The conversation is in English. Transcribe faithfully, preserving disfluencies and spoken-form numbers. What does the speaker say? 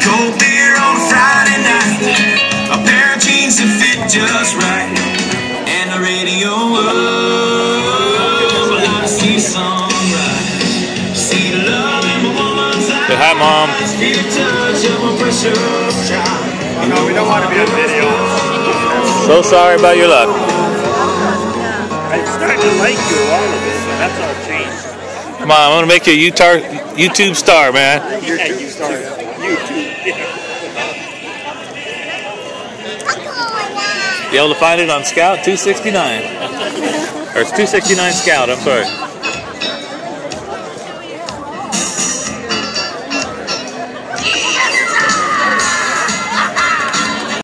cold beer on Friday night, a pair of jeans that fit just right, and the radio up. I see sunrise, see the love in my woman's eyes. Say hi, Mom. Feel the touch of a precious child. You know, we don't want to be on video. So sorry about your luck. I'm starting to like you, all of it, so that's all changed. Come on, I'm gonna make you a YouTube star, man. You're YouTube star. YouTube. Be able to find it on Scout two sixty-nine. Or it's two sixty-nine Scout, I'm sorry.